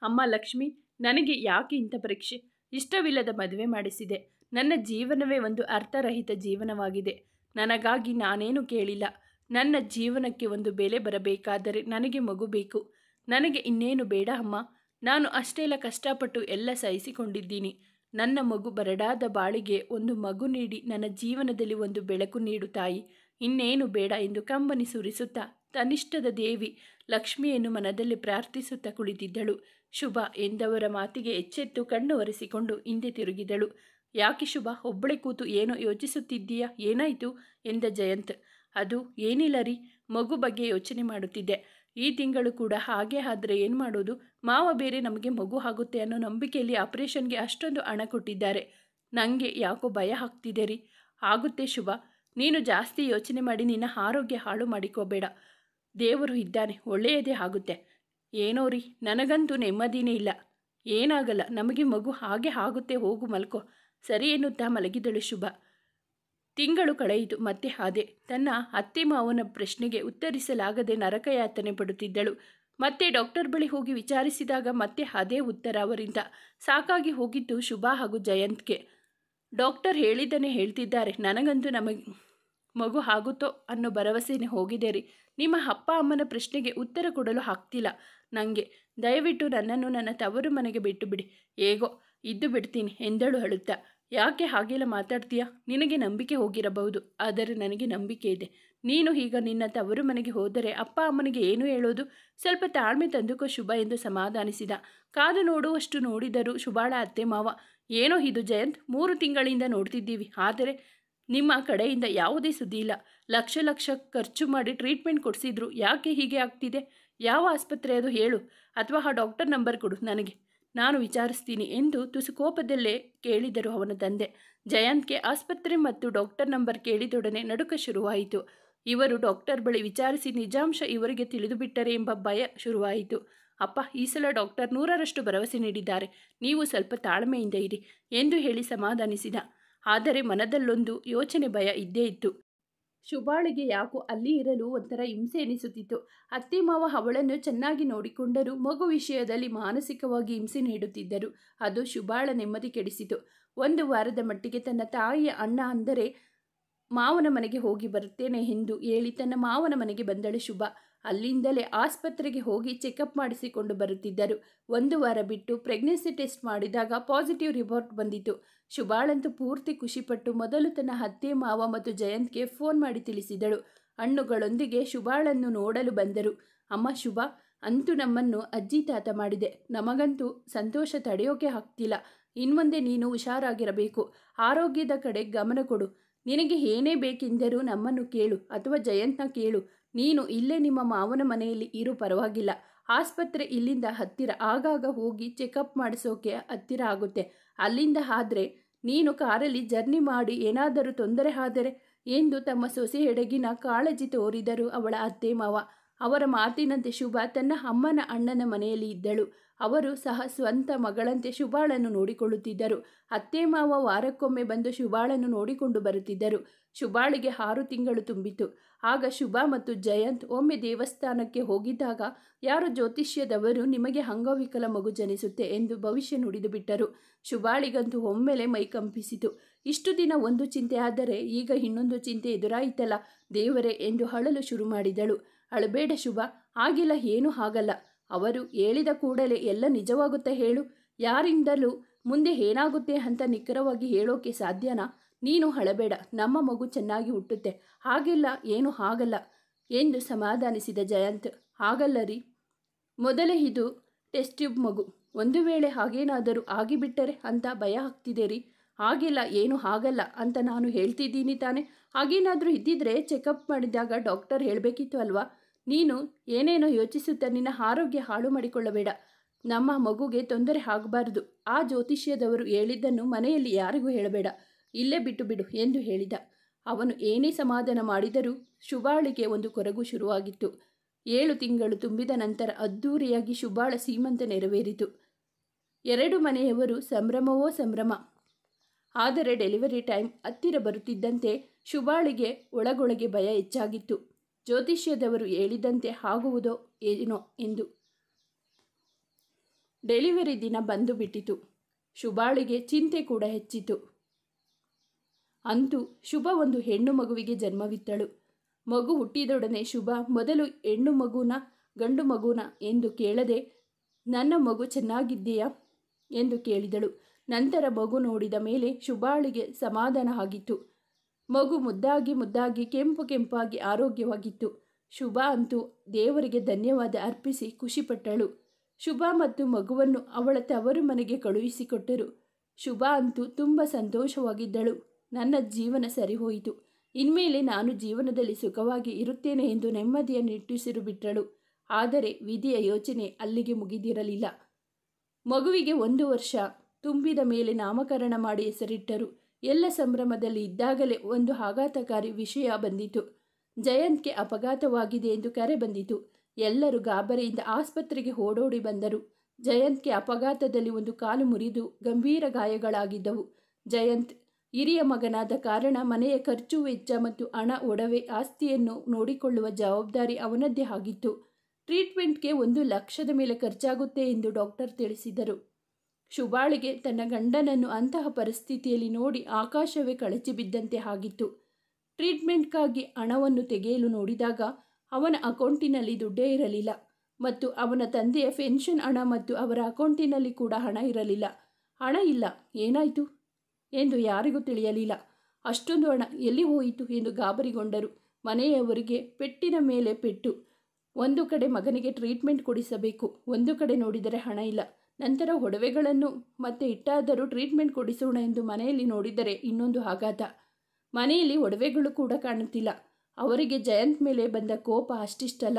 ಅಮ್ಮ ಲಕ್ಷ್ಮಿ, ನನಗೆ ಯಾಕೆ ಇಂಥ ಪರೀಕ್ಷೆ? ಇಷ್ಟವಿಲ್ಲದ ಮದುವೆ ಮಾಡಿಸಿದೆ. ನನ್ನ ಜೀವನವೇ ಒಂದು ಅರ್ಥರಹಿತ ಜೀವನವಾಗಿದೆ. ನನಗಾಗಿ ನಾನೇನು ಕೇಳಿಲ್ಲ. ನನ್ನ ಜೀವನಕ್ಕೆ ಒಂದು ಬೆಲೆ ಬರಬೇಕಾದರೆ ನನಗೆ ಮಗು ಬೇಕು. ನನಗೆ ಇನ್ನೇನು ಬೇಡ ಅಮ್ಮ. ನಾನು ಅಷ್ಟೆಲ್ಲ ಕಷ್ಟಪಟ್ಟು ಎಲ್ಲ ಸಹಿಸಿಕೊಂಡಿದ್ದೀನಿ. ನನ್ನ ಮಗು ಬರಡಾದ ಬಾಳಿಗೆ ಒಂದು ಮಗು ನೀಡಿ ನನ್ನ ಜೀವನದಲ್ಲಿ ಒಂದು ಬೆಳಕು ನೀಡು ತಾಯಿ. ಇನ್ನೇನು ಬೇಡ ಎಂದು ಕಂಬನಿ ಸುರಿಸುತ್ತಾ ತನ್ನಿಷ್ಟದ ದೇವಿ ಲಕ್ಷ್ಮಿಯನ್ನು ಮನದಲ್ಲಿ ಪ್ರಾರ್ಥಿಸುತ್ತಾ ಕುಳಿತಿದ್ದಳು. ಶುಭ ಎಂದವರ ಮಾತಿಗೆ ಎಚ್ಚೆತ್ತು ಕಣ್ಣು ಒರೆಸಿಕೊಂಡು ಹಿಂದೆ ತಿರುಗಿದಳು. ಯಾಕೆ ಶುಭ, ಒಬ್ಬಳೆ ಕೂತು ಏನೋ ಯೋಚಿಸುತ್ತಿದ್ದೀಯಾ? ಏನಾಯಿತು ಎಂದ ಜಯಂತ್. ಅದು ಏನಿಲ್ಲ ರೀ, ಮಗು ಬಗ್ಗೆ ಯೋಚನೆ ಮಾಡುತ್ತಿದ್ದೆ. ಈ ತಿಂಗಳು ಕೂಡ ಹಾಗೆ ಆದರೆ ಏನು ಮಾಡೋದು? ಮಾವ ಬೇರೆ ನಮಗೆ ಮಗು ಆಗುತ್ತೆ ಅನ್ನೋ ನಂಬಿಕೆಯಲ್ಲಿ ಆಪರೇಷನ್ಗೆ ಅಷ್ಟೊಂದು ಹಣ ಕೊಟ್ಟಿದ್ದಾರೆ. ನನಗೆ ಯಾಕೋ ಭಯ ಆಗ್ತಿದೆ ರೀ. ಆಗುತ್ತೆ ಶುಭ, ನೀನು ಜಾಸ್ತಿ ಯೋಚನೆ ಮಾಡಿ ನಿನ್ನ ಆರೋಗ್ಯ ಹಾಳು ಮಾಡಿಕೋಬೇಡ. ದೇವರು ಇದ್ದಾನೆ, ಒಳ್ಳೆಯದೇ ಆಗುತ್ತೆ. ಏನೋ ರೀ, ನನಗಂತೂ ನೆಮ್ಮದಿನೇ ಇಲ್ಲ. ಏನಾಗಲ್ಲ, ನಮಗೆ ಮಗು ಹಾಗೆ ಆಗುತ್ತೆ, ಹೋಗು ಮಲ್ಕೋ. ಸರಿ ಎನ್ನುತ್ತಾ ಮಲಗಿದಳು ಶುಭ. ತಿಂಗಳು ಕಳೆಯಿತು. ಮತ್ತೆ ಹಾದೆ. ತನ್ನ ಅತ್ತೆ ಮಾವನ ಪ್ರಶ್ನೆಗೆ ಉತ್ತರಿಸಲಾಗದೆ ನರಕಯಾತನೆ ಪಡುತ್ತಿದ್ದಳು. ಮತ್ತೆ ಡಾಕ್ಟರ್ ಬಳಿ ಹೋಗಿ ವಿಚಾರಿಸಿದಾಗ ಮತ್ತೆ ಅದೇ ಉತ್ತರ ಅವರಿಂದ. ಸಾಕಾಗಿ ಹೋಗಿತ್ತು ಶುಭ ಹಾಗೂ ಜಯಂತ್ಗೆ. ಡಾಕ್ಟರ್ ಹೇಳಿದ್ದನ್ನೇ ಹೇಳ್ತಿದ್ದಾರೆ. ನನಗಂತೂ ಮಗು ಆಗುತ್ತೋ ಅನ್ನೋ ಭರವಸೆನೇ ಹೋಗಿದೆ ರೀ. ನಿಮ್ಮ ಅಪ್ಪ ಅಮ್ಮನ ಪ್ರಶ್ನೆಗೆ ಉತ್ತರ ಕೊಡಲು ಆಗ್ತಿಲ್ಲ ನನಗೆ. ದಯವಿಟ್ಟು ನನ್ನನ್ನು ನನ್ನ ತವರು ಮನೆಗೆ ಬಿಟ್ಟು ಬಿಡಿ. ಹೇಗೋ ಇದ್ದು ಬಿಡ್ತೀನಿ ಎಂದಳು ಅಳುತ್ತಾ. ಯಾಕೆ ಹಾಗೆಲ್ಲ ಮಾತಾಡ್ತೀಯಾ? ನಿನಗೆ ನಂಬಿಕೆ ಹೋಗಿರಬಹುದು, ಆದರೆ ನನಗೆ ನಂಬಿಕೆ ಇದೆ. ನೀನು ಈಗ ನಿನ್ನ ತವರು ಮನೆಗೆ ಹೋದರೆ ಅಪ್ಪ ಅಮ್ಮನಿಗೆ ಏನು ಹೇಳೋದು? ಸ್ವಲ್ಪ ತಾಳ್ಮೆ ತಂದುಕೋ ಶುಭ ಎಂದು ಸಮಾಧಾನಿಸಿದ. ಕಾದು ನೋಡುವಷ್ಟು ನೋಡಿದರು ಶುಭಾಳ ಅತ್ತೆ ಮಾವ. ಏನೋ ಇದು ಜಯಂತ್, 3 ತಿಂಗಳಿಂದ ನೋಡ್ತಿದ್ದೀವಿ, ಆದರೆ ನಿಮ್ಮ ಕಡೆಯಿಂದ ಯಾವುದೇ ಸುದ್ದಿ ಇಲ್ಲ. ಲಕ್ಷ ಲಕ್ಷ ಖರ್ಚು ಮಾಡಿ ಟ್ರೀಟ್ಮೆಂಟ್ ಕೊಡಿಸಿದ್ರು. ಯಾಕೆ ಹೀಗೆ ಆಗ್ತಿದೆ? ಯಾವ ಆಸ್ಪತ್ರೆ ಅದು ಹೇಳು, ಅಥವಾ ಆ ಡಾಕ್ಟರ್ ನಂಬರ್ ಕೊಡು ನನಗೆ, ನಾನು ವಿಚಾರಿಸ್ತೀನಿ ಎಂದು ತುಸು ಕೋಪದಲ್ಲೇ ಕೇಳಿದರು ಅವನ ತಂದೆ. ಜಯಂತ್ಗೆ ಆಸ್ಪತ್ರೆ ಮತ್ತು ಡಾಕ್ಟರ್ ನಂಬರ್ ಕೇಳಿದೊಡನೆ ನಡುಕ ಶುರುವಾಯಿತು. ಇವರು ಡಾಕ್ಟರ್ ಬಳಿ ವಿಚಾರಿಸಿ ನಿಜಾಂಶ ಇವರಿಗೆ ತಿಳಿದು ಬಿಟ್ಟರೆ ಎಂಬ ಭಯ ಶುರುವಾಯಿತು. ಅಪ್ಪ, ಈ ಸಲ ಡಾಕ್ಟರ್ 100ರಷ್ಟು ಭರವಸೆ ನೀಡಿದ್ದಾರೆ, ನೀವು ಸ್ವಲ್ಪ ತಾಳ್ಮೆಯಿಂದ ಇರಿ ಎಂದು ಹೇಳಿ ಸಮಾಧಾನಿಸಿದ. ಆದರೆ ಮನದಲ್ಲೊಂದು ಯೋಚನೆ, ಭಯ ಇದ್ದೇ ಇತ್ತು. ಶುಭಾಳಿಗೆ ಯಾಕೋ ಅಲ್ಲಿ ಇರಲು ಒಂಥರ ಹಿಂಸೆ ಎನಿಸುತ್ತಿತ್ತು. ಅತ್ತೆ ಮಾವ ಅವಳನ್ನು ಚೆನ್ನಾಗಿ ನೋಡಿಕೊಂಡರೂ ಮಗು ವಿಷಯದಲ್ಲಿ ಮಾನಸಿಕವಾಗಿ ಹಿಂಸೆ ನೀಡುತ್ತಿದ್ದರು. ಅದು ಶುಭಾಳ ನೆಮ್ಮದಿ ಕೆಡಿಸಿತು. 1 ವಾರದ ಮಟ್ಟಿಗೆ ತನ್ನ ತಾಯಿಯ ಅಣ್ಣ ಅಂದರೆ ಮಾವನ ಮನೆಗೆ ಹೋಗಿ ಬರುತ್ತೇನೆ ಎಂದು ಹೇಳಿ ತನ್ನ ಮಾವನ ಮನೆಗೆ ಬಂದಳು ಶುಭ. ಅಲ್ಲಿಂದಲೇ ಆಸ್ಪತ್ರೆಗೆ ಹೋಗಿ ಚೆಕಪ್ ಮಾಡಿಸಿಕೊಂಡು ಬರುತ್ತಿದ್ದರು. 1 ವಾರ ಬಿಟ್ಟು ಪ್ರೆಗ್ನೆನ್ಸಿ ಟೆಸ್ಟ್ ಮಾಡಿದಾಗ ಪಾಸಿಟಿವ್ ರಿಪೋರ್ಟ್ ಬಂದಿತು. ಶುಭಾಳಂತೂ ಪೂರ್ತಿ ಖುಷಿಪಟ್ಟು ಮೊದಲು ತನ್ನ ಅತ್ತೆ ಮಾವ ಮತ್ತು ಜಯಂತ್ಗೆ ಫೋನ್ ಮಾಡಿ ತಿಳಿಸಿದಳು. ಹಣ್ಣುಗಳೊಂದಿಗೆ ಶುಭಾಳನ್ನು ನೋಡಲು ಬಂದರು. ಅಮ್ಮ ಶುಭ, ಅಂತೂ ನಮ್ಮನ್ನು ಅಜ್ಜಿ ತಾತ ಮಾಡಿದೆ. ನಮಗಂತೂ ಸಂತೋಷ ತಡೆಯೋಕೆ ಆಗ್ತಿಲ್ಲ. ಇನ್ಮುಂದೆ ನೀನು ಹುಷಾರಾಗಿರಬೇಕು, ಆರೋಗ್ಯದ ಕಡೆ ಗಮನ ಕೊಡು. ನಿನಗೆ ಏನೇ ಬೇಕೆಂದರೂ ನಮ್ಮನ್ನು ಕೇಳು ಅಥವಾ ಜಯಂತ್ನ ಕೇಳು. ನೀನು ಇಲ್ಲೇ ನಿಮ್ಮ ಮಾವನ ಮನೆಯಲ್ಲಿ ಇರು, ಪರವಾಗಿಲ್ಲ. ಆಸ್ಪತ್ರೆ ಇಲ್ಲಿಂದ ಹತ್ತಿರ, ಆಗಾಗ ಹೋಗಿ ಚೆಕಪ್ ಮಾಡಿಸೋಕೆ ಹತ್ತಿರ ಆಗುತ್ತೆ. ಅಲ್ಲಿಂದ ಆದರೆ ನೀನು ಕಾರಲ್ಲಿ ಜರ್ನಿ ಮಾಡಿ ಏನಾದರೂ ತೊಂದರೆ ಆದರೆ ಎಂದು ತಮ್ಮ ಸೊಸೆಯೆಡೆಗಿನ ಕಾಳಜಿ ತೋರಿದರು ಅವಳ ಅತ್ತೆ ಮಾವ. ಅವರ ಮಾತಿನಂತೆ ಶುಭ ತನ್ನ ಅಮ್ಮನ ಅಣ್ಣನ ಮನೆಯಲ್ಲಿ ಇದ್ದಳು. ಅವರು ಸಹ ಸ್ವಂತ ಮಗಳಂತೆ ಶುಭಾಳನ್ನು ನೋಡಿಕೊಳ್ಳುತ್ತಿದ್ದರು. ಅತ್ತೆ ಮಾವ ವಾರಕ್ಕೊಮ್ಮೆ ಬಂದು ಶುಭಾಳನ್ನು ನೋಡಿಕೊಂಡು ಬರುತ್ತಿದ್ದರು. ಶುಭಾಳಿಗೆ 6 ತಿಂಗಳು ತುಂಬಿತು. ಆಗ ಶುಭ ಮತ್ತು ಜಯಂತ್ ಒಮ್ಮೆ ದೇವಸ್ಥಾನಕ್ಕೆ ಹೋಗಿದ್ದಾಗ ಯಾರೋ ಜ್ಯೋತಿಷ್ಯದವರು ನಿಮಗೆ ಅಂಗವಿಕಲ ಮಗು ಜನಿಸುತ್ತೆ ಎಂದು ಭವಿಷ್ಯ ನುಡಿದು ಬಿಟ್ಟರು. ಶುಭಾಳಿಗಂತೂ ಒಮ್ಮೆಲೆ ಮೈ ಕಂಪಿಸಿತು. ಇಷ್ಟು ದಿನ ಒಂದು ಚಿಂತೆ ಆದರೆ ಈಗ ಇನ್ನೊಂದು ಚಿಂತೆ ಎದುರಾಯಿತಲ್ಲ ದೇವರೇ ಎಂದು ಅಳಲು ಶುರು ಮಾಡಿದಳು. ಅಳಬೇಡ ಶುಭ, ಆಗಿಲ್ಲ, ಏನೂ ಆಗಲ್ಲ. ಅವರು ಹೇಳಿದ ಕೂಡಲೇ ಎಲ್ಲ ನಿಜವಾಗುತ್ತಾ ಹೇಳು? ಯಾರಿಂದಲೂ ಮುಂದೆ ಏನಾಗುತ್ತೆ ಅಂತ ನಿಖರವಾಗಿ ಹೇಳೋಕೆ ಸಾಧ್ಯನಾ? ನೀನು ಅಳಬೇಡ, ನಮ್ಮ ಮಗು ಚೆನ್ನಾಗಿ ಹುಟ್ಟುತ್ತೆ, ಹಾಗೆಲ್ಲ ಏನೂ ಆಗಲ್ಲ ಎಂದು ಸಮಾಧಾನಿಸಿದ ಜಯಂತ್. ಆಗಲ್ಲ ರೀ, ಮೊದಲೇ ಇದು ಟೆಸ್ಟ್ ಟ್ಯೂಬ್ ಮಗು, ಒಂದು ವೇಳೆ ಹಾಗೇನಾದರೂ ಆಗಿಬಿಟ್ಟರೆ ಅಂತ ಭಯ ಆಗ್ತಿದೆ ರೀ. ಆಗಿಲ್ಲ, ಏನೂ ಆಗಲ್ಲ ಅಂತ ನಾನು ಹೇಳ್ತಿದ್ದೀನಿ ತಾನೆ. ಹಾಗೇನಾದರೂ ಇದ್ದಿದ್ರೆ ಚೆಕಪ್ ಮಾಡಿದಾಗ ಡಾಕ್ಟರ್ ಹೇಳಬೇಕಿತ್ತು ಅಲ್ವಾ? ನೀನು ಏನೇನೋ ಯೋಚಿಸುತ್ತಾ ನಿನ್ನ ಆರೋಗ್ಯ ಹಾಳು ಮಾಡಿಕೊಳ್ಳಬೇಡ. ನಮ್ಮ ಮಗುಗೆ ತೊಂದರೆ ಆಗಬಾರ್ದು. ಆ ಜ್ಯೋತಿಷ್ಯದವರು ಹೇಳಿದ್ದನ್ನು ಮನೆಯಲ್ಲಿ ಯಾರಿಗೂ ಹೇಳಬೇಡ, ಇಲ್ಲೇ ಬಿಟ್ಟು ಬಿಡು ಎಂದು ಹೇಳಿದ. ಅವನು ಏನೇ ಸಮಾಧಾನ ಮಾಡಿದರೂ ಶುಭಾಳಿಗೆ ಒಂದು ಕೊರಗು ಶುರುವಾಗಿತ್ತು. 7 ತಿಂಗಳು ತುಂಬಿದ ನಂತರ ಅದ್ಧೂರಿಯಾಗಿ ಶುಭಾಳ ಸೀಮಂತ ನೆರವೇರಿತು. 2 ಮನೆಯವರು ಸಂಭ್ರಮವೋ ಸಂಭ್ರಮ. ಆದರೆ ಡೆಲಿವರಿ ಟೈಮ್ ಹತ್ತಿರ ಬರುತ್ತಿದ್ದಂತೆ ಶುಭಾಳಿಗೆ ಒಳಗೊಳಗೆ ಭಯ ಹೆಚ್ಚಾಗಿತ್ತು. ಜ್ಯೋತಿಷ್ಯದವರು ಹೇಳಿದಂತೆ ಆಗುವುದೋ ಏನೋ ಎಂದು. ಡೆಲಿವರಿ ದಿನ ಬಂದು ಬಿಟ್ಟಿತು. ಶುಭಾಳಿಗೆ ಚಿಂತೆ ಕೂಡ ಹೆಚ್ಚಿತು. ಅಂತೂ ಶುಭ ಒಂದು ಹೆಣ್ಣು ಮಗುವಿಗೆ ಜನ್ಮವಿತ್ತಳು. ಮಗು ಹುಟ್ಟಿದೊಡನೆ ಶುಭ ಮೊದಲು ಹೆಣ್ಣು ಮಗುನ ಗಂಡು ಮಗುನ ಎಂದು ಕೇಳದೆ ನನ್ನ ಮಗು ಚೆನ್ನಾಗಿದೆಯಾ ಎಂದು ಕೇಳಿದಳು. ನಂತರ ಮಗು ನೋಡಿದ ಮೇಲೆ ಶುಭಾಳಿಗೆ ಸಮಾಧಾನ ಆಗಿತ್ತು. ಮಗು ಮುದ್ದಾಗಿ ಕೆಂಪಾಗಿ ಆರೋಗ್ಯವಾಗಿತ್ತು. ಶುಭ ಅಂತೂ ದೇವರಿಗೆ ಧನ್ಯವಾದ ಅರ್ಪಿಸಿ ಖುಷಿಪಟ್ಟಳು. ಶುಭ ಮತ್ತು ಮಗುವನ್ನು ಅವಳ ತವರು ಮನೆಗೆ ಕಳುಹಿಸಿಕೊಟ್ಟರು. ಶುಭ ಅಂತೂ ತುಂಬ ಸಂತೋಷವಾಗಿದ್ದಳು. ನನ್ನ ಜೀವನ ಸರಿಹೋಯಿತು, ಇನ್ಮೇಲೆ ನಾನು ಜೀವನದಲ್ಲಿ ಸುಖವಾಗಿ ಇರುತ್ತೇನೆ ಎಂದು ನೆಮ್ಮದಿಯ ನಿಟ್ಟುಸಿರು ಬಿಟ್ಟಳು. ಆದರೆ ವಿಧಿಯ ಯೋಚನೆ ಅಲ್ಲಿಗೆ ಮುಗಿದಿರಲಿಲ್ಲ. ಮಗುವಿಗೆ 1 ವರ್ಷ ತುಂಬಿದ ಮೇಲೆ ನಾಮಕರಣ ಮಾಡಿ ಹೆಸರಿಟ್ಟರು. ಎಲ್ಲ ಸಂಭ್ರಮದಲ್ಲಿ ಇದ್ದಾಗಲೇ ಒಂದು ಆಘಾತಕಾರಿ ವಿಷಯ ಬಂದಿತು. ಜಯಂತ್ಗೆ ಅಪಘಾತವಾಗಿದೆ ಎಂದು ಕರೆ ಬಂದಿತು. ಎಲ್ಲರೂ ಗಾಬರಿಯಿಂದ ಆಸ್ಪತ್ರೆಗೆ ಓಡೋಡಿ ಬಂದರು. ಜಯಂತ್ಗೆ ಅಪಘಾತದಲ್ಲಿ ಒಂದು ಕಾಲು ಮುರಿದು ಗಂಭೀರ ಗಾಯಗಳಾಗಿದ್ದವು. ಜಯಂತ್ ಹಿರಿಯ ಮಗನಾದ ಕಾರಣ ಮನೆಯ ಖರ್ಚು ವೆಚ್ಚ ಮತ್ತು ಹಣ ಒಡವೆ ಆಸ್ತಿಯನ್ನು ನೋಡಿಕೊಳ್ಳುವ ಜವಾಬ್ದಾರಿ ಅವನದ್ದೇ ಆಗಿತ್ತು. ಟ್ರೀಟ್ಮೆಂಟ್ಗೆ 1 ಲಕ್ಷದ ಮೇಲೆ ಖರ್ಚಾಗುತ್ತೆ ಎಂದು ಡಾಕ್ಟರ್ ತಿಳಿಸಿದರು. ಶುಭಾಳಿಗೆ ತನ್ನ ಗಂಡನನ್ನು ಅಂತಹ ಪರಿಸ್ಥಿತಿಯಲ್ಲಿ ನೋಡಿ ಆಕಾಶವೇ ಕಳಚಿ ಬಿದ್ದಂತೆ ಆಗಿತ್ತು. ಟ್ರೀಟ್ಮೆಂಟ್ಗಾಗಿ ಹಣವನ್ನು ತೆಗೆಯಲು ನೋಡಿದಾಗ ಅವನ ಅಕೌಂಟಿನಲ್ಲಿ ದುಡ್ಡೇ ಇರಲಿಲ್ಲ ಮತ್ತು ಅವನ ತಂದೆಯ ಪೆನ್ಷನ್ ಹಣ ಮತ್ತು ಅವರ ಅಕೌಂಟಿನಲ್ಲಿ ಕೂಡ ಹಣ ಇರಲಿಲ್ಲ. ಹಣ ಇಲ್ಲ, ಏನಾಯಿತು ಎಂದು ಯಾರಿಗೂ ತಿಳಿಯಲಿಲ್ಲ. ಅಷ್ಟೊಂದು ಹಣ ಎಲ್ಲಿ ಹೋಯಿತು ಎಂದು ಗಾಬರಿಗೊಂಡರು. ಮನೆಯವರಿಗೆ ಪೆಟ್ಟಿನ ಮೇಲೆ ಪೆಟ್ಟು. ಒಂದು ಕಡೆ ಮಗನಿಗೆ ಟ್ರೀಟ್ಮೆಂಟ್ ಕೊಡಿಸಬೇಕು, ಒಂದು ಕಡೆ ನೋಡಿದರೆ ಹಣ ಇಲ್ಲ. ನಂತರ ಒಡವೆಗಳನ್ನು ಮತ್ತೆ ಇಟ್ಟಾದರೂ ಟ್ರೀಟ್ಮೆಂಟ್ ಕೊಡಿಸೋಣ ಎಂದು ಮನೆಯಲ್ಲಿ ನೋಡಿದರೆ ಇನ್ನೊಂದು ಆಘಾತ. ಮನೆಯಲ್ಲಿ ಒಡವೆಗಳು ಕೂಡ ಕಾಣುತ್ತಿಲ್ಲ. ಅವರಿಗೆ ಜಯಂತ್ ಮೇಲೆ ಬಂದ ಕೋಪ ಅಷ್ಟಿಷ್ಟಲ್ಲ.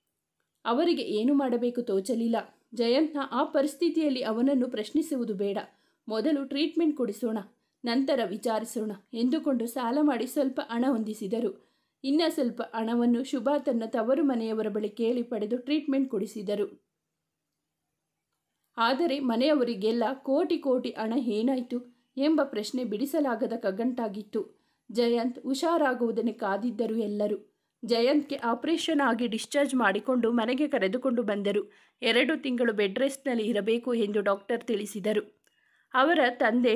ಅವರಿಗೆ ಏನು ಮಾಡಬೇಕು ತೋಚಲಿಲ್ಲ. ಜಯಂತ್ನ ಆ ಪರಿಸ್ಥಿತಿಯಲ್ಲಿ ಅವನನ್ನು ಪ್ರಶ್ನಿಸುವುದು ಬೇಡ, ಮೊದಲು ಟ್ರೀಟ್ಮೆಂಟ್ ಕೊಡಿಸೋಣ, ನಂತರ ವಿಚಾರಿಸೋಣ ಎಂದುಕೊಂಡು ಸಾಲ ಮಾಡಿ ಸ್ವಲ್ಪ ಹಣ ಹೊಂದಿಸಿದರು. ಇನ್ನು ಸ್ವಲ್ಪ ಹಣವನ್ನು ಶುಭ ತನ್ನ ತವರು ಮನೆಯವರ ಬಳಿ ಕೇಳಿ ಪಡೆದು ಟ್ರೀಟ್ಮೆಂಟ್ ಕೊಡಿಸಿದರು. ಆದರೆ ಮನೆಯವರಿಗೆಲ್ಲ ಕೋಟಿ ಹಣ ಏನಾಯಿತು ಎಂಬ ಪ್ರಶ್ನೆ ಬಿಡಿಸಲಾಗದ ಕಗ್ಗಂಟಾಗಿತ್ತು. ಜಯಂತ್ ಹುಷಾರಾಗುವುದನ್ನು ಕಾದಿದ್ದರು ಎಲ್ಲರೂ. ಜಯಂತ್ಗೆ ಆಪರೇಷನ್ ಆಗಿ ಡಿಸ್ಚಾರ್ಜ್ ಮಾಡಿಕೊಂಡು ಮನೆಗೆ ಕರೆದುಕೊಂಡು ಬಂದರು. 2 ತಿಂಗಳು ಬೆಡ್ ರೆಸ್ಟ್ನಲ್ಲಿ ಇರಬೇಕು ಎಂದು ಡಾಕ್ಟರ್ ತಿಳಿಸಿದರು. ಅವರ ತಂದೆ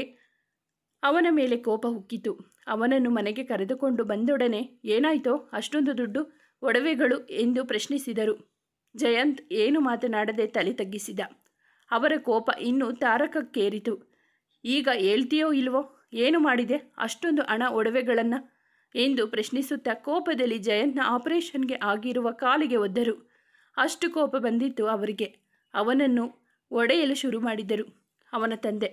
ಅವನ ಮೇಲೆ ಕೋಪ ಹುಕ್ಕಿತು. ಅವನನ್ನು ಮನೆಗೆ ಕರೆದುಕೊಂಡು ಬಂದೊಡನೆ ಏನಾಯಿತೋ ಅಷ್ಟೊಂದು ದುಡ್ಡು, ಒಡವೆಗಳು ಎಂದು ಪ್ರಶ್ನಿಸಿದರು. ಜಯಂತ್ ಏನು ಮಾತನಾಡದೆ ತಲೆ ತಗ್ಗಿಸಿದ. ಅವರ ಕೋಪ ಇನ್ನೂ ತಾರಕಕ್ಕೇರಿತು. ಈಗ ಹೇಳ್ತೀಯೋ ಇಲ್ವೋ, ಏನು ಮಾಡಿದೆ ಅಷ್ಟೊಂದು ಹಣ ಒಡವೆಗಳನ್ನು ಎಂದು ಪ್ರಶ್ನಿಸುತ್ತಾ ಕೋಪದಲ್ಲಿ ಜಯಂತ್ನ ಆಪರೇಷನ್ಗೆ ಆಗಿರುವ ಕಾಲಿಗೆ ಒದ್ದರು. ಅಷ್ಟು ಕೋಪ ಬಂದಿತ್ತು ಅವರಿಗೆ. ಅವನನ್ನು ಒಡೆಯಲು ಶುರು ಮಾಡಿದರು. ಅವನ ತಂದೆ,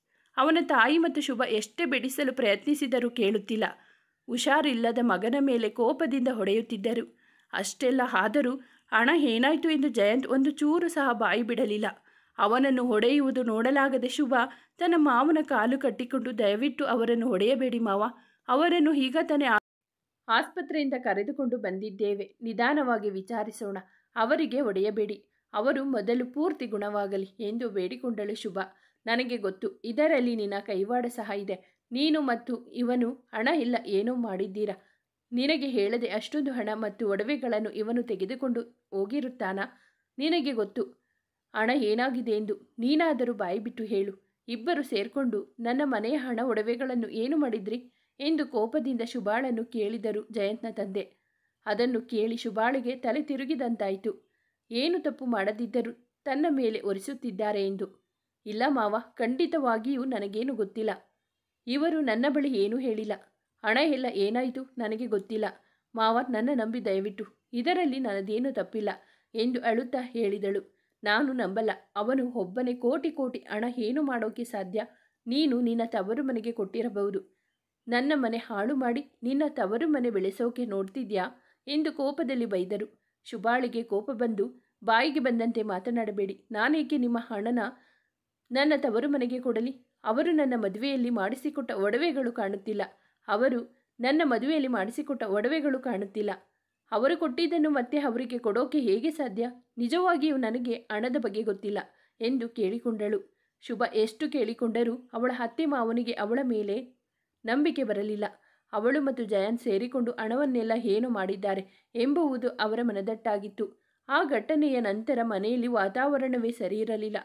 ಅವನ ತಾಯಿ ಮತ್ತು ಶುಭ ಎಷ್ಟೇ ಬಿಡಿಸಲು ಪ್ರಯತ್ನಿಸಿದರೂ ಕೇಳುತ್ತಿಲ್ಲ. ಹುಷಾರಿಲ್ಲದ ಮಗನ ಮೇಲೆ ಕೋಪದಿಂದ ಹೊಡೆಯುತ್ತಿದ್ದರು. ಅಷ್ಟೆಲ್ಲ ಆದರೂ ಹಣ ಏನಾಯಿತು ಎಂದು ಜಯಂತ್ ಒಂದು ಚೂರು ಸಹ ಬಾಯಿ ಬಿಡಲಿಲ್ಲ. ಅವನನ್ನು ಹೊಡೆಯುವುದು ನೋಡಲಾಗದೆ ಶುಭ ತನ್ನ ಮಾವನ ಕಾಲು ಕಟ್ಟಿಕೊಂಡು, ದಯವಿಟ್ಟು ಅವರನ್ನು ಹೊಡೆಯಬೇಡಿ ಮಾವ, ಅವರನ್ನು ಈಗ ತಾನೇ ಆಸ್ಪತ್ರೆಯಿಂದ ಕರೆದುಕೊಂಡು ಬಂದಿದ್ದೇವೆ, ನಿಧಾನವಾಗಿ ವಿಚಾರಿಸೋಣ, ಅವರಿಗೆ ಹೊಡೆಯಬೇಡಿ, ಅವರು ಮೊದಲು ಪೂರ್ತಿ ಗುಣವಾಗಲಿ ಎಂದು ಬೇಡಿಕೊಂಡಳು ಶುಭ. ನನಗೆ ಗೊತ್ತು, ಇದರಲ್ಲಿ ನಿನ್ನ ಕೈವಾಡ ಸಹ ಇದೆ. ನೀನು ಮತ್ತು ಇವನು ಹಣ ಎಲ್ಲ ಏನೋ ಮಾಡಿದ್ದೀರಾ. ನಿನಗೆ ಹೇಳದೆ ಅಷ್ಟೊಂದು ಹಣ ಮತ್ತು ಒಡವೆಗಳನ್ನು ಇವನು ತೆಗೆದುಕೊಂಡು ಹೋಗಿರುತ್ತಾನಾ? ನಿನಗೆ ಗೊತ್ತು ಹಣ ಏನಾಗಿದೆ ಎಂದು. ನೀನಾದರೂ ಬಾಯಿ ಬಿಟ್ಟು ಹೇಳು. ಇಬ್ಬರು ಸೇರ್ಕೊಂಡು ನನ್ನ ಮನೆಯ ಹಣ ಒಡವೆಗಳನ್ನು ಏನು ಮಾಡಿದ್ರಿ ಎಂದು ಕೋಪದಿಂದ ಶುಭಾಳನ್ನು ಕೇಳಿದರು ಜಯಂತ್ನ ತಂದೆ. ಅದನ್ನು ಕೇಳಿ ಶುಭಾಳಿಗೆ ತಲೆ ತಿರುಗಿದಂತಾಯಿತು. ಏನು ತಪ್ಪು ಮಾಡದಿದ್ದರೂ ತನ್ನ ಮೇಲೆ ಒರೆಸುತ್ತಿದ್ದಾರೆ ಎಂದು. ಇಲ್ಲ ಮಾವ, ಖಂಡಿತವಾಗಿಯೂ ನನಗೇನು ಗೊತ್ತಿಲ್ಲ. ಇವರು ನನ್ನ ಬಳಿ ಏನೂ ಹೇಳಿಲ್ಲ. ಹಣ ಎಲ್ಲ ಏನಾಯಿತು ನನಗೆ ಗೊತ್ತಿಲ್ಲ. ಮಾವ, ನನ್ನ ನಂಬಿ ದಯವಿಟ್ಟು, ಇದರಲ್ಲಿ ನನ್ನದೇನೂ ತಪ್ಪಿಲ್ಲ ಎಂದು ಅಳುತ್ತಾ ಹೇಳಿದಳು. ನಾನು ನಂಬಲ್ಲ. ಅವನು ಒಬ್ಬನೇ ಕೋಟಿ ಹಣ ಏನು ಮಾಡೋಕ್ಕೆ ಸಾಧ್ಯ? ನೀನು ನಿನ್ನ ತವರು ಮನೆಗೆ ಕೊಟ್ಟಿರಬಹುದು. ನನ್ನ ಮನೆ ಹಾಳು ಮಾಡಿ ನಿನ್ನ ತವರು ಮನೆ ಬೆಳೆಸೋಕೆ ನೋಡ್ತಿದ್ಯಾ ಎಂದು ಕೋಪದಲ್ಲಿ ಬೈದರು. ಶುಭಾಳಿಗೆ ಕೋಪ ಬಂದು, ಬಾಯಿಗೆ ಬಂದಂತೆ ಮಾತನಾಡಬೇಡಿ. ನಾನೇಕೆ ನಿಮ್ಮ ಹಣನ ನನ್ನ ತವರು ಮನೆಗೆ ಕೊಡಲಿ? ಅವರು ನನ್ನ ಮದುವೆಯಲ್ಲಿ ಮಾಡಿಸಿಕೊಟ್ಟ ಒಡವೆಗಳು ಕಾಣುತ್ತಿಲ್ಲ. ಅವರು ನನ್ನ ಮದುವೆಯಲ್ಲಿ ಮಾಡಿಸಿಕೊಟ್ಟ ಒಡವೆಗಳು ಕಾಣುತ್ತಿಲ್ಲ. ಅವರು ಕೊಟ್ಟಿದ್ದನ್ನು ಮತ್ತೆ ಅವರಿಗೆ ಕೊಡೋಕೆ ಹೇಗೆ ಸಾಧ್ಯ? ನಿಜವಾಗಿಯೂ ನನಗೆ ಹಣದ ಬಗ್ಗೆ ಗೊತ್ತಿಲ್ಲ ಎಂದು ಕೇಳಿಕೊಂಡಳು. ಶುಭ ಎಷ್ಟು ಕೇಳಿಕೊಂಡರೂ ಅವಳ ಅತ್ತೆ ಮಾವನಿಗೆ ಅವಳ ಮೇಲೆ ನಂಬಿಕೆ ಬರಲಿಲ್ಲ. ಅವಳು ಮತ್ತು ಜಯಂತ್ ಸೇರಿಕೊಂಡು ಹಣವನ್ನೆಲ್ಲ ಏನು ಮಾಡಿದ್ದಾರೆ ಎಂಬುವುದು ಅವರ ಮನದಟ್ಟಾಗಿತ್ತು. ಆ ಘಟನೆಯ ನಂತರ ಮನೆಯಲ್ಲಿ ವಾತಾವರಣವೇ ಸರಿಯಿರಲಿಲ್ಲ.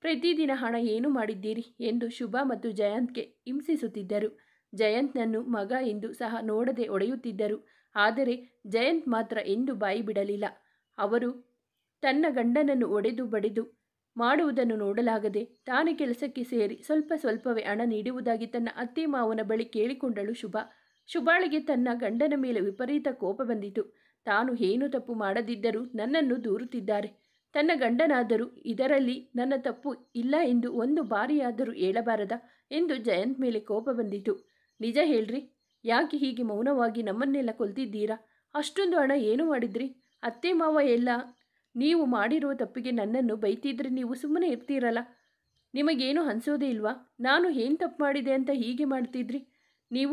ಪ್ರತಿದಿನ ಹಣ ಏನು ಮಾಡಿದ್ದೀರಿ ಎಂದು ಶುಭ ಮತ್ತು ಜಯಂತ್ಗೆ ಹಿಂಸಿಸುತ್ತಿದ್ದರು. ಜಯಂತ್ನನ್ನು ಮಗ ಎಂದು ಸಹ ನೋಡದೆ ಹೊಡೆಯುತ್ತಿದ್ದರು. ಆದರೆ ಜಯಂತ್ ಮಾತ್ರ ಎಂದೂ ಬಾಯಿ ಬಿಡಲಿಲ್ಲ. ಅವರು ತನ್ನ ಗಂಡನನ್ನು ಹೊಡೆದು ಬಡಿದು ಮಾಡುವುದನ್ನು ನೋಡಲಾಗದೆ ತಾನೇ ಕೆಲಸಕ್ಕೆ ಸೇರಿ ಸ್ವಲ್ಪ ಸ್ವಲ್ಪವೇ ಹಣ ನೀಡುವುದಾಗಿ ತನ್ನ ಅತ್ತೆ ಮಾವನ ಬಳಿ ಕೇಳಿಕೊಂಡಳು ಶುಭ. ಶುಭಾಳಿಗೆ ತನ್ನ ಗಂಡನ ಮೇಲೆ ವಿಪರೀತ ಕೋಪ ಬಂದಿತು. ತಾನು ಏನು ತಪ್ಪು ಮಾಡದಿದ್ದರೂ ನನ್ನನ್ನು ದೂರುತ್ತಿದ್ದಾರೆ. ತನ್ನ ಗಂಡನಾದರೂ ಇದರಲ್ಲಿ ನನ್ನ ತಪ್ಪು ಇಲ್ಲ ಎಂದು ಒಂದು ಬಾರಿಯಾದರೂ ಹೇಳಬಾರದ ಎಂದು ಜಯಂತ್ ಮೇಲೆ ಕೋಪ ಬಂದಿತು. ನಿಜ ಹೇಳ್ರಿ, ಯಾಕೆ ಹೀಗೆ ಮೌನವಾಗಿ ನಮ್ಮನ್ನೆಲ್ಲ ಕೊಲ್ತಿದ್ದೀರಾ? ಅಷ್ಟೊಂದು ಹಣ ಏನು ಮಾಡಿದ್ರಿ? ಅತ್ತೆ ಮಾವ ಎಲ್ಲ ನೀವು ಮಾಡಿರುವ ತಪ್ಪಿಗೆ ನನ್ನನ್ನು ಬೈತಿದ್ರೆ ನೀವು ಸುಮ್ಮನೆ ಇರ್ತೀರಲ್ಲ? ನಿಮಗೇನು ಅನಿಸೋದೇ ಇಲ್ವಾ? ನಾನು ಏನು ತಪ್ಪು ಮಾಡಿದೆ ಅಂತ ಹೀಗೆ ಮಾಡ್ತಿದ್ರಿ ನೀವು?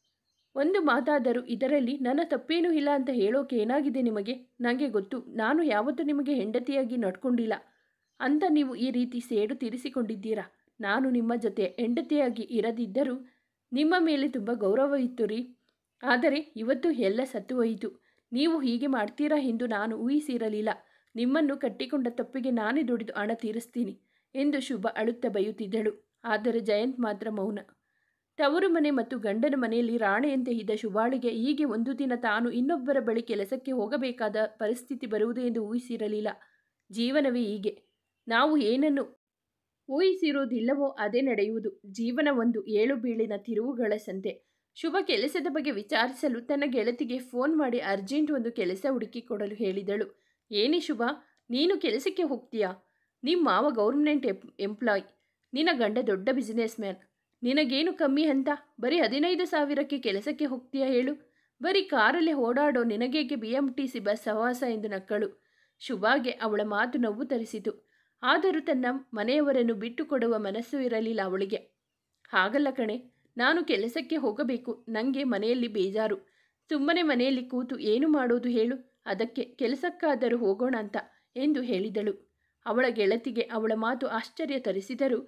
ಒಂದು ಮಾತಾದರೂ ಇದರಲ್ಲಿ ನನ್ನ ತಪ್ಪೇನೂ ಇಲ್ಲ ಅಂತ ಹೇಳೋಕೆ ಏನಾಗಿದೆ ನಿಮಗೆ? ನನಗೆ ಗೊತ್ತು, ನಾನು ಯಾವತ್ತೂ ನಿಮಗೆ ಹೆಂಡತಿಯಾಗಿ ನಡ್ಕೊಂಡಿಲ್ಲ ಅಂತ ನೀವು ಈ ರೀತಿ ಸೇಡು ತೀರಿಸಿಕೊಂಡಿದ್ದೀರಾ. ನಾನು ನಿಮ್ಮ ಜೊತೆ ಹೆಂಡತಿಯಾಗಿ ಇರದಿದ್ದರೂ ನಿಮ್ಮ ಮೇಲೆ ತುಂಬ ಗೌರವವಿತ್ತು ರೀ. ಆದರೆ ಇವತ್ತು ಎಲ್ಲ ಸತ್ತು ಹೋಯಿತು. ನೀವು ಹೀಗೆ ಮಾಡ್ತೀರಾ ಎಂದು ನಾನು ಊಹಿಸಿರಲಿಲ್ಲ. ನಿಮ್ಮನ್ನು ಕಟ್ಟಿಕೊಂಡ ತಪ್ಪಿಗೆ ನಾನೇ ದುಡಿದು ಹಣ ತೀರಿಸ್ತೀನಿ ಎಂದು ಶುಭ ಅಳುತ್ತಾ ಬೈಯುತ್ತಿದ್ದಳು. ಆದರೆ ಜಯಂತ್ ಮಾತ್ರ ಮೌನ. ತವರು ಮನೆ ಮತ್ತು ಗಂಡನ ಮನೆಯಲ್ಲಿ ರಾಣೆಯಂತೆ ಇದ್ದ ಶುಭಾಳಿಗೆ ಹೀಗೆ ಒಂದು ದಿನ ತಾನು ಇನ್ನೊಬ್ಬರ ಬಳಿ ಕೆಲಸಕ್ಕೆ ಹೋಗಬೇಕಾದ ಪರಿಸ್ಥಿತಿ ಬರುವುದು ಎಂದು ಊಹಿಸಿರಲಿಲ್ಲ. ಜೀವನವೇ ಹೀಗೆ, ನಾವು ಏನನ್ನು ಊಹಿಸಿರುವುದಿಲ್ಲವೋ ಅದೇ ನಡೆಯುವುದು. ಜೀವನ ಒಂದು ಏಳು ಬೀಳಿನ ತಿರುವುಗಳ ಸಂತೆ. ಶುಭ ಕೆಲಸದ ಬಗ್ಗೆ ವಿಚಾರಿಸಲು ತನ್ನ ಗೆಳತಿಗೆ ಫೋನ್ ಮಾಡಿ ಅರ್ಜೆಂಟ್ ಒಂದು ಕೆಲಸ ಹುಡುಕಿಕೊಡಲು ಹೇಳಿದಳು. ಏನೇ ಶುಭ, ನೀನು ಕೆಲಸಕ್ಕೆ ಹೋಗ್ತೀಯಾ? ನಿಮ್ಮ ಮಾವ ಗೌರ್ಮೆಂಟ್ ಎಂಪ್ಲಾಯ್, ನಿನ್ನ ಗಂಡ ದೊಡ್ಡ ಬಿಸ್ನೆಸ್ ಮ್ಯಾನ್. ನಿನಗೇನು ಕಮ್ಮಿ ಅಂತ ಬರೀ 15,000ಕ್ಕೆ ಕೆಲಸಕ್ಕೆ ಹೋಗ್ತೀಯಾ ಹೇಳು? ಬರೀ ಕಾರಲ್ಲೇ ಓಡಾಡೋ ನಿನಗೇಕೆ BMTC ಬಸ್ ಸಹವಾಸ ಎಂದು ನಕ್ಕಳು. ಶುಭಾಗೆ ಅವಳ ಮಾತು ನೋವು ತರಿಸಿತು. ಆದರೂ ತನ್ನ ಮನೆಯವರನ್ನು ಬಿಟ್ಟು ಕೊಡುವ ಮನಸ್ಸು ಇರಲಿಲ್ಲ ಅವಳಿಗೆ. ಹಾಗಲ್ಲ ಕಣೆ, ನಾನು ಕೆಲಸಕ್ಕೆ ಹೋಗಬೇಕು. ನನಗೆ ಮನೆಯಲ್ಲಿ ಬೇಜಾರು. ಸುಮ್ಮನೆ ಮನೆಯಲ್ಲಿ ಕೂತು ಏನು ಮಾಡೋದು ಹೇಳು? ಅದಕ್ಕೆ ಕೆಲಸಕ್ಕಾದರೂ ಹೋಗೋಣ ಅಂತ ಎಂದು ಹೇಳಿದಳು. ಅವಳ ಗೆಳತಿಗೆ ಅವಳ ಮಾತು ಆಶ್ಚರ್ಯ ತರಿಸಿದರೂ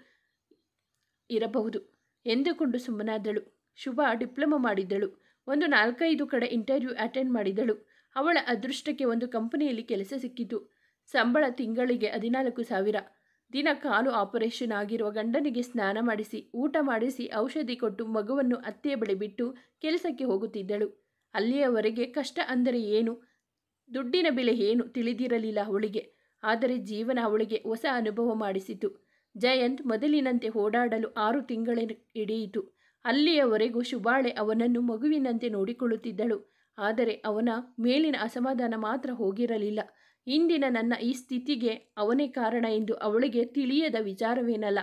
ಇರಬಹುದು ಎಂದುಕೊಂಡು ಸುಮ್ಮನಾದಳು. ಶುಭ ಡಿಪ್ಲೊಮಾ ಮಾಡಿದ್ದಳು. ಒಂದು 4-5 ಕಡೆ ಇಂಟರ್ವ್ಯೂ ಅಟೆಂಡ್ ಮಾಡಿದಳು. ಅವಳ ಅದೃಷ್ಟಕ್ಕೆ ಒಂದು ಕಂಪನಿಯಲ್ಲಿ ಕೆಲಸ ಸಿಕ್ಕಿತು. ಸಂಬಳ ತಿಂಗಳಿಗೆ 14,000. ದಿನ ಕಾಲು ಆಪರೇಷನ್ ಆಗಿರುವ ಗಂಡನಿಗೆ ಸ್ನಾನ ಮಾಡಿಸಿ, ಊಟ ಮಾಡಿಸಿ, ಔಷಧಿ ಕೊಟ್ಟು ಮಗುವನ್ನು ಅತ್ತೆಯ ಬಳಿ ಬಿಟ್ಟು ಕೆಲಸಕ್ಕೆ ಹೋಗುತ್ತಿದ್ದಳು. ಅಲ್ಲಿಯವರೆಗೆ ಕಷ್ಟ ಅಂದರೆ ಏನು, ದುಡ್ಡಿನ ಬೆಲೆ ಏನು ತಿಳಿದಿರಲಿಲ್ಲ ಅವಳಿಗೆ. ಆದರೆ ಜೀವನ ಅವಳಿಗೆ ಹೊಸ ಅನುಭವ ಮಾಡಿಸಿತು. ಜಯಂತ್ ಮೊದಲಿನಂತೆ ಓಡಾಡಲು 6 ತಿಂಗಳೇ ಹಿಡಿಯಿತು. ಅಲ್ಲಿಯವರೆಗೂ ಶುಭಾಳೆ ಅವನನ್ನು ಮಗುವಿನಂತೆ ನೋಡಿಕೊಳ್ಳುತ್ತಿದ್ದಳು. ಆದರೆ ಅವನ ಮೇಲಿನ ಅಸಮಾಧಾನ ಮಾತ್ರ ಹೋಗಿರಲಿಲ್ಲ. ಇಂದಿನ ನನ್ನ ಈ ಸ್ಥಿತಿಗೆ ಅವನೇ ಕಾರಣ ಎಂದು ಅವಳಿಗೆ ತಿಳಿಯದ ವಿಚಾರವೇನಲ್ಲ.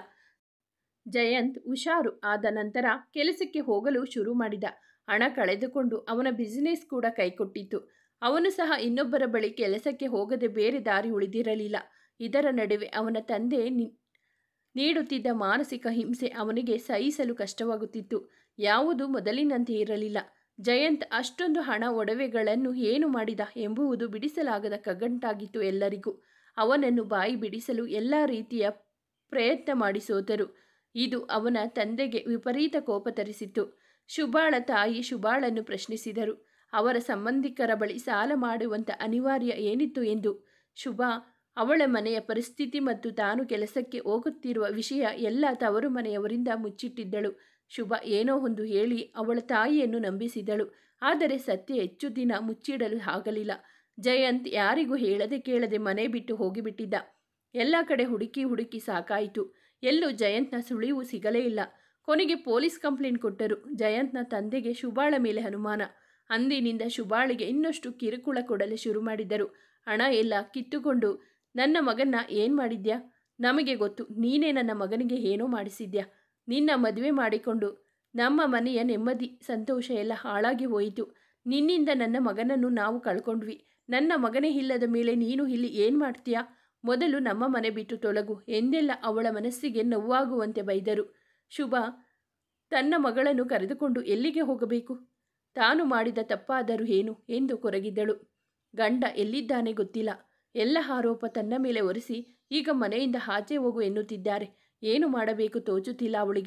ಜಯಂತ್ ಹುಷಾರು ಆದ ನಂತರ ಕೆಲಸಕ್ಕೆ ಹೋಗಲು ಶುರು ಮಾಡಿದ. ಹಣ ಕಳೆದುಕೊಂಡು ಅವನ ಬಿಸಿನೆಸ್ ಕೂಡ ಕೈಕೊಟ್ಟಿತ್ತು. ಅವನು ಸಹ ಇನ್ನೊಬ್ಬರ ಬಳಿ ಕೆಲಸಕ್ಕೆ ಹೋಗದೆ ಬೇರೆ ದಾರಿ ಉಳಿದಿರಲಿಲ್ಲ. ಇದರ ನಡುವೆ ಅವನ ತಂದೆ ನೀಡುತ್ತಿದ್ದ ಮಾನಸಿಕ ಹಿಂಸೆ ಅವನಿಗೆ ಸಹಿಸಲು ಕಷ್ಟವಾಗುತ್ತಿತ್ತು. ಯಾವುದೂ ಮೊದಲಿನಂತೆ ಇರಲಿಲ್ಲ. ಜಯಂತ್ ಅಷ್ಟೊಂದು ಹಣ ಒಡವೆಗಳನ್ನು ಏನು ಮಾಡಿದ ಎಂಬುವುದು ಬಿಡಿಸಲಾಗದ ಕಗ್ಗಂಟಾಗಿತ್ತು ಎಲ್ಲರಿಗೂ. ಅವನನ್ನು ಬಾಯಿ ಬಿಡಿಸಲು ಎಲ್ಲ ರೀತಿಯ ಪ್ರಯತ್ನ ಮಾಡಿ ಸೋತರು. ಇದು ಅವನ ತಂದೆಗೆ ವಿಪರೀತ ಕೋಪ ತರಿಸಿತ್ತು. ಶುಭಾಳ ತಾಯಿ ಶುಭಾಳನ್ನು ಪ್ರಶ್ನಿಸಿದರು. ಅವರ ಸಂಬಂಧಿಕರ ಬಳಿ ಸಾಲ ಮಾಡುವಂಥ ಅನಿವಾರ್ಯ ಏನಿತ್ತು ಎಂದು. ಶುಭ ಅವಳ ಮನೆಯ ಪರಿಸ್ಥಿತಿ ಮತ್ತು ತಾನು ಕೆಲಸಕ್ಕೆ ಹೋಗುತ್ತಿರುವ ವಿಷಯ ಎಲ್ಲ ತವರು ಮನೆಯವರಿಂದ ಮುಚ್ಚಿಟ್ಟಿದ್ದಳು. ಶುಭ ಏನೋ ಒಂದು ಹೇಳಿ ಅವಳ ತಾಯಿಯನ್ನು ನಂಬಿಸಿದಳು. ಆದರೆ ಸತ್ಯ ಹೆಚ್ಚು ದಿನ ಮುಚ್ಚಿಡಲು ಆಗಲಿಲ್ಲ. ಜಯಂತ್ ಯಾರಿಗೂ ಹೇಳದೆ ಕೇಳದೆ ಮನೆ ಬಿಟ್ಟು ಹೋಗಿಬಿಟ್ಟಿದ್ದ. ಎಲ್ಲ ಕಡೆ ಹುಡುಕಿ ಹುಡುಕಿ ಸಾಕಾಯಿತು. ಎಲ್ಲೂ ಜಯಂತ್ನ ಸುಳಿವು ಸಿಗಲೇ ಇಲ್ಲ. ಕೊನೆಗೆ ಪೊಲೀಸ್ ಕಂಪ್ಲೇಂಟ್ ಕೊಟ್ಟರು. ಜಯಂತ್ನ ತಂದೆಗೆ ಶುಭಾಳ ಮೇಲೆ ಅನುಮಾನ. ಅಂದಿನಿಂದ ಶುಭಾಳಿಗೆ ಇನ್ನಷ್ಟು ಕಿರುಕುಳ ಕೊಡಲು ಶುರು ಮಾಡಿದರು. ಹಣ ಎಲ್ಲ ಕಿತ್ತುಕೊಂಡು ನನ್ನ ಮಗನ್ನ ಏನು ಮಾಡಿದ್ಯಾ? ನಮಗೆ ಗೊತ್ತು, ನೀನೇ ನನ್ನ ಮಗನಿಗೆ ಏನೋ ಮಾಡಿಸಿದ್ಯಾ. ನಿನ್ನ ಮದುವೆ ಮಾಡಿಕೊಂಡು ನಮ್ಮ ಮನೆಯ ನೆಮ್ಮದಿ ಸಂತೋಷ ಎಲ್ಲ ಹಾಳಾಗಿ ಹೋಯಿತು. ನಿನ್ನಿಂದ ನನ್ನ ಮಗನನ್ನು ನಾವು ಕಳ್ಕೊಂಡ್ವಿ. ನನ್ನ ಮಗನೇ ಇಲ್ಲದ ಮೇಲೆ ನೀನು ಇಲ್ಲಿ ಏನು ಮಾಡ್ತೀಯಾ? ಮೊದಲು ನಮ್ಮ ಮನೆ ಬಿಟ್ಟು ತೊಲಗು ಎಂದೆಲ್ಲ ಅವಳ ಮನಸ್ಸಿಗೆ ನೋವಾಗುವಂತೆ ಬೈದರು. ಶುಭ ತನ್ನ ಮಗಳನ್ನು ಕರೆದುಕೊಂಡು ಎಲ್ಲಿಗೆ ಹೋಗಬೇಕು? ತಾನು ಮಾಡಿದ ತಪ್ಪಾದರೂ ಏನು ಎಂದು ಕೊರಗಿದ್ದಳು. ಗಂಡ ಎಲ್ಲಿದ್ದಾನೆ ಗೊತ್ತಿಲ್ಲ. ಎಲ್ಲ ಆರೋಪ ತನ್ನ ಮೇಲೆ ಹೊರಿಸಿ ಈಗ ಮನೆಯಿಂದ ಆಚೆ ಹೋಗು ಎನ್ನುತ್ತಿದ್ದಾರೆ. ಏನು ಮಾಡಬೇಕು ತೋಚುತ್ತಿಲ್ಲ ಅವಳಿಗೆ.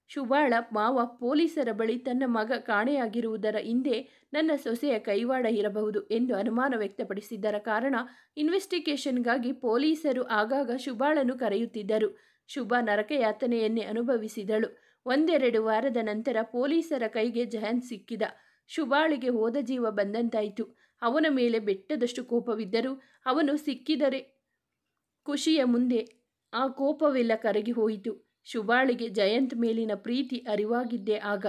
ಶುಭಾಳ ಮಾವ ಪೊಲೀಸರ ಬಳಿ ತನ್ನ ಮಗ ಕಾಣೆಯಾಗಿರುವುದರ ಹಿಂದೆ ನನ್ನ ಸೊಸೆಯ ಕೈವಾಡ ಇರಬಹುದು ಎಂದು ಅನುಮಾನ ವ್ಯಕ್ತಪಡಿಸಿದ್ದರ ಕಾರಣ ಇನ್ವೆಸ್ಟಿಗೇಷನ್ಗಾಗಿ ಪೊಲೀಸರು ಆಗಾಗ ಶುಭಾಳನ್ನು ಕರೆಯುತ್ತಿದ್ದರು. ಶುಭ ನರಕಯಾತನೆಯನ್ನೇ ಅನುಭವಿಸಿದಳು. ಒಂದೆರಡು ವಾರದ ನಂತರ ಪೊಲೀಸರ ಕೈಗೆ ಜಯಂತ್ ಸಿಕ್ಕಿದ. ಶುಭಾಳಿಗೆ ಹೋದ ಜೀವ ಬಂದಂತಾಯಿತು. ಅವನ ಮೇಲೆ ಬೆಟ್ಟದಷ್ಟು ಕೋಪವಿದ್ದರೂ ಅವನು ಸಿಕ್ಕಿದರೆ ಖುಷಿಯ ಮುಂದೆ ಆ ಕೋಪವೆಲ್ಲ ಕರಗಿ ಹೋಯಿತು. ಶುಭಾಳಿಗೆ ಜಯಂತ್ ಮೇಲಿನ ಪ್ರೀತಿ ಅರಿವಾಗಿದ್ದೇ ಆಗ.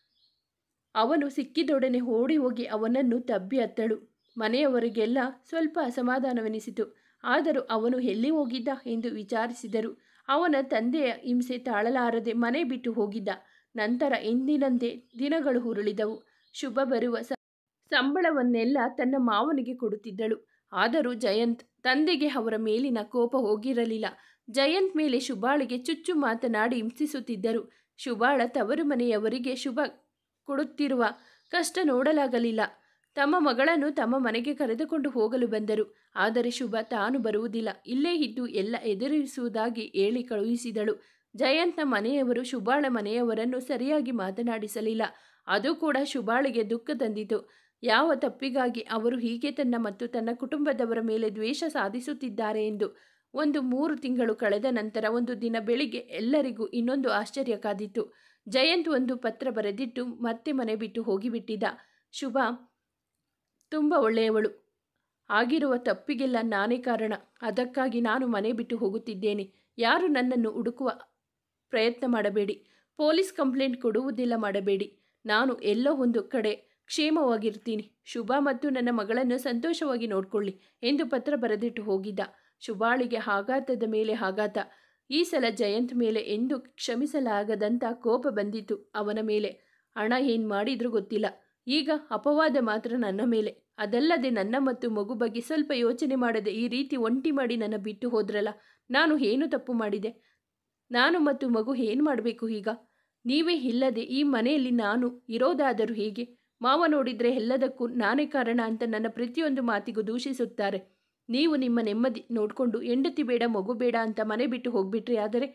ಅವನು ಸಿಕ್ಕಿದೊಡನೆ ಓಡಿ ಹೋಗಿ ಅವನನ್ನು ತಬ್ಬಿ ಅತ್ತಳು. ಮನೆಯವರಿಗೆಲ್ಲ ಸ್ವಲ್ಪ ಅಸಮಾಧಾನವೆನಿಸಿತು. ಆದರೂ ಅವನು ಎಲ್ಲಿ ಹೋಗಿದ್ದ ಎಂದು ವಿಚಾರಿಸಿದರು. ಅವನ ತಂದೆಯ ಹಿಂಸೆ ತಾಳಲಾರದೆ ಮನೆ ಬಿಟ್ಟು ಹೋಗಿದ್ದ. ನಂತರ ಎಂದಿನಂತೆ ದಿನಗಳು ಉರುಳಿದವು. ಶುಭ ಬರುವ ಸಂಬಳವನ್ನೆಲ್ಲ ತನ್ನ ಮಾವನಿಗೆ ಕೊಡುತ್ತಿದ್ದಳು. ಆದರೂ ಜಯಂತ್ ತಂದೆಗೆ ಅವರ ಮೇಲಿನ ಕೋಪ ಹೋಗಿರಲಿಲ್ಲ. ಜಯಂತ್ ಮೇಲೆ ಶುಭಾಳಿಗೆ ಚುಚ್ಚು ಮಾತನಾಡಿ ಹಿಂಸಿಸುತ್ತಿದ್ದರು. ಶುಭಾಳ ತವರು ಮನೆಯವರಿಗೆ ಶುಭ ಕೊಡುತ್ತಿರುವ ಕಷ್ಟ ನೋಡಲಾಗಲಿಲ್ಲ. ತಮ್ಮ ಮಗಳನ್ನು ತಮ್ಮ ಮನೆಗೆ ಕರೆದುಕೊಂಡು ಹೋಗಲು ಬಂದರು. ಆದರೆ ಶುಭ ತಾನು ಬರುವುದಿಲ್ಲ, ಇಲ್ಲೇ ಇದ್ದು ಎಲ್ಲ ಎದುರಿಸುವುದಾಗಿ ಹೇಳಿ ಕಳುಹಿಸಿದಳು. ಜಯಂತ್ನ ಮನೆಯವರು ಶುಭಾಳ ಮನೆಯವರನ್ನು ಸರಿಯಾಗಿ ಮಾತನಾಡಿಸಲಿಲ್ಲ. ಅದು ಕೂಡ ಶುಭಾಳಿಗೆ ದುಃಖ ತಂದಿತು. ಯಾವ ತಪ್ಪಿಗಾಗಿ ಅವರು ಹೀಗೆ ತನ್ನ ಮತ್ತು ತನ್ನ ಕುಟುಂಬದವರ ಮೇಲೆ ದ್ವೇಷ ಸಾಧಿಸುತ್ತಿದ್ದಾರೆ ಎಂದು. 3 ತಿಂಗಳು ಕಳೆದ ನಂತರ ಒಂದು ದಿನ ಬೆಳಿಗ್ಗೆ ಎಲ್ಲರಿಗೂ ಇನ್ನೊಂದು ಆಶ್ಚರ್ಯ ಕಾದಿತ್ತು. ಜಯಂತ್ ಒಂದು ಪತ್ರ ಬರೆದಿಟ್ಟು ಮತ್ತೆ ಮನೆ ಬಿಟ್ಟು ಹೋಗಿಬಿಟ್ಟಿದ್ದ. ಶುಭ ತುಂಬ ಒಳ್ಳೆಯವಳು. ಆಗಿರುವ ತಪ್ಪಿಗೆಲ್ಲ ನಾನೇ ಕಾರಣ. ಅದಕ್ಕಾಗಿ ನಾನು ಮನೆ ಬಿಟ್ಟು ಹೋಗುತ್ತಿದ್ದೇನೆ. ಯಾರು ನನ್ನನ್ನು ಹುಡುಕುವ ಪ್ರಯತ್ನ ಮಾಡಬೇಡಿ. ಪೊಲೀಸ್ ಕಂಪ್ಲೇಂಟ್ ಕೊಡುವುದಿಲ್ಲ ಮಾಡಬೇಡಿ. ನಾನು ಎಲ್ಲೋ ಒಂದು ಕಡೆ ಕ್ಷೇಮವಾಗಿರ್ತೀನಿ. ಶುಭ ಮತ್ತು ನನ್ನ ಮಗಳನ್ನು ಸಂತೋಷವಾಗಿ ನೋಡ್ಕೊಳ್ಳಿ ಎಂದು ಪತ್ರ ಬರೆದಿಟ್ಟು ಹೋಗಿದ್ದ. ಶುಭಾಳಿಗೆ ಆಘಾತದ ಮೇಲೆ ಆಘಾತ. ಈ ಸಲ ಜಯಂತ್ ಮೇಲೆ ಎಂದು ಕ್ಷಮಿಸಲಾಗದಂಥ ಕೋಪ ಬಂದಿತ್ತು ಅವನ ಮೇಲೆ. ಹಣ ಏನು ಮಾಡಿದ್ರೂ ಗೊತ್ತಿಲ್ಲ. ಈಗ ಅಪವಾದ ಮಾತ್ರ ನನ್ನ ಮೇಲೆ. ಅದಲ್ಲದೆ ನನ್ನ ಮತ್ತು ಮಗು ಬಗ್ಗೆ ಸ್ವಲ್ಪ ಯೋಚನೆ ಮಾಡದೆ ಈ ರೀತಿ ಒಂಟಿ ಮಾಡಿ ನನ್ನ ಬಿಟ್ಟು ಹೋದ್ರಲ್ಲ. ನಾನು ಏನು ತಪ್ಪು ಮಾಡಿದೆ? ನಾನು ಮತ್ತು ಮಗು ಏನು ಮಾಡಬೇಕು ಈಗ? ನೀವೇ ಇಲ್ಲದೆ ಈ ಮನೆಯಲ್ಲಿ ನಾನು ಇರೋದಾದರೂ ಹೇಗೆ? ಮಾವ ನೋಡಿದರೆ ಎಲ್ಲದಕ್ಕೂ ನಾನೇ ಕಾರಣ ಅಂತ ನನ್ನ ಪ್ರತಿಯೊಂದು ಮಾತಿಗೂ ದೂಷಿಸುತ್ತಾರೆ. ನೀವು ನಿಮ್ಮ ನೆಮ್ಮದಿ ನೋಡಿಕೊಂಡು ಹೆಂಡತಿ ಬೇಡ ಮಗು ಬೇಡ ಅಂತ ಮನೆ ಬಿಟ್ಟು ಹೋಗ್ಬಿಟ್ರಿ. ಆದರೆ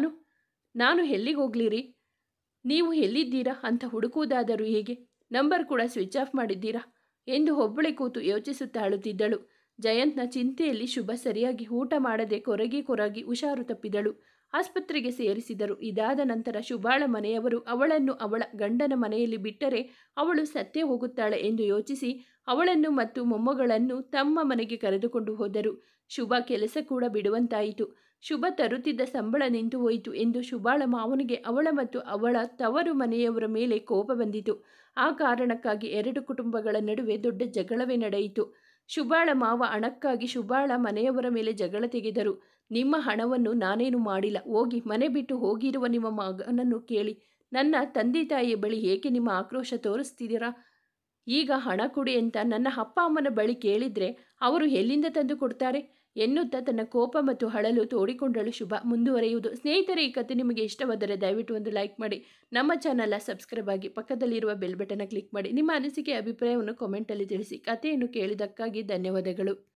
ನಾನು ಎಲ್ಲಿಗೆ ಹೋಗ್ಲಿರಿ? ನೀವು ಎಲ್ಲಿದ್ದೀರಾ ಅಂತ ಹುಡುಕುವುದಾದರೂ ಹೇಗೆ? ನಂಬರ್ ಕೂಡ ಸ್ವಿಚ್ ಆಫ್ ಮಾಡಿದ್ದೀರಾ ಎಂದು ಒಬ್ಬಳೆ ಕೂತು ಯೋಚಿಸುತ್ತಾ ಅಳುತ್ತಿದ್ದಳು. ಜಯಂತ್ನ ಚಿಂತೆಯಲ್ಲಿ ಶುಭ ಸರಿಯಾಗಿ ಊಟ ಮಾಡದೆ ಕೊರಗಿ ಹುಷಾರು ತಪ್ಪಿದಳು. ಆಸ್ಪತ್ರೆಗೆ ಸೇರಿಸಿದರು. ಇದಾದ ನಂತರ ಶುಭಾಳ ಮನೆಯವರು ಅವಳನ್ನು ಅವಳ ಗಂಡನ ಮನೆಯಲ್ಲಿ ಬಿಟ್ಟರೆ ಅವಳು ಸತ್ತೇ ಹೋಗುತ್ತಾಳೆ ಎಂದು ಯೋಚಿಸಿ ಅವಳನ್ನು ಮತ್ತು ಮೊಮ್ಮಗಳನ್ನು ತಮ್ಮ ಮನೆಗೆ ಕರೆದುಕೊಂಡು ಹೋದರು. ಶುಭ ಕೆಲಸ ಕೂಡ ಬಿಡುವಂತಾಯಿತು. ಶುಭ ತರುತ್ತಿದ್ದ ಸಂಬಳ ನಿಂತು ಹೋಯಿತು ಎಂದು ಶುಭಾಳ ಮಾವನಿಗೆ ಅವಳ ಮತ್ತು ಅವಳ ತವರು ಮನೆಯವರ ಮೇಲೆ ಕೋಪ ಬಂದಿತು. ಆ ಕಾರಣಕ್ಕಾಗಿ 2 ಕುಟುಂಬಗಳ ನಡುವೆ ದೊಡ್ಡ ಜಗಳವೇ ನಡೆಯಿತು. ಶುಭಾಳ ಮಾವ ಹಣಕ್ಕಾಗಿ ಶುಭಾಳ ಮನೆಯವರ ಮೇಲೆ ಜಗಳ ತೆಗೆದರು. ನಿಮ್ಮ ಹಣವನ್ನು ನಾನೇನು ಮಾಡಿಲ್ಲ. ಹೋಗಿ ಮನೆ ಬಿಟ್ಟು ಹೋಗಿರುವ ನಿಮ್ಮ ಮಗನನ್ನು ಕೇಳಿ. ನನ್ನ ತಂದೆ ತಾಯಿಯ ಬಳಿ ಏಕೆ ನಿಮ್ಮ ಆಕ್ರೋಶ ತೋರಿಸ್ತಿದ್ದೀರಾ? ಈಗ ಹಣ ಕೊಡಿ ಅಂತ ನನ್ನ ಅಪ್ಪ ಅಮ್ಮನ ಬಳಿ ಕೇಳಿದರೆ ಅವರು ಎಲ್ಲಿಂದ ತಂದು ಕೊಡ್ತಾರೆ ಎನ್ನುತ್ತಾ ತನ್ನ ಕೋಪ ಮತ್ತು ಅಳಲು ತೋಡಿಕೊಂಡಳು ಶುಭ. ಮುಂದುವರೆಯುವುದು. ಸ್ನೇಹಿತರೆ, ಈ ಕಥೆ ನಿಮಗೆ ಇಷ್ಟವಾದರೆ ದಯವಿಟ್ಟು ಒಂದು ಲೈಕ್ ಮಾಡಿ, ನಮ್ಮ ಚಾನಲ್ನ ಸಬ್ಸ್ಕ್ರೈಬ್ ಆಗಿ, ಪಕ್ಕದಲ್ಲಿರುವ ಬೆಲ್ ಬಟನ್ ಕ್ಲಿಕ್ ಮಾಡಿ. ನಿಮ್ಮ ಅನಿಸಿಕೆ ಅಭಿಪ್ರಾಯವನ್ನು ಕಾಮೆಂಟಲ್ಲಿ ತಿಳಿಸಿ. ಕಥೆಯನ್ನು ಕೇಳಿದ್ದಕ್ಕಾಗಿ ಧನ್ಯವಾದಗಳು.